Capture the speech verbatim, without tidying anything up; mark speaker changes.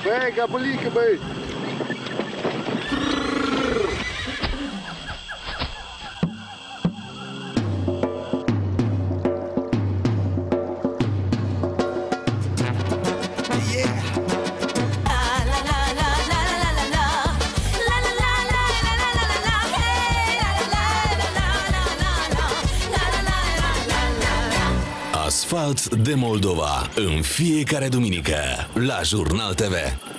Speaker 1: Pega, bulică, băi!
Speaker 2: Asfalt de Moldova, în fiecare duminică, la Jurnal T V.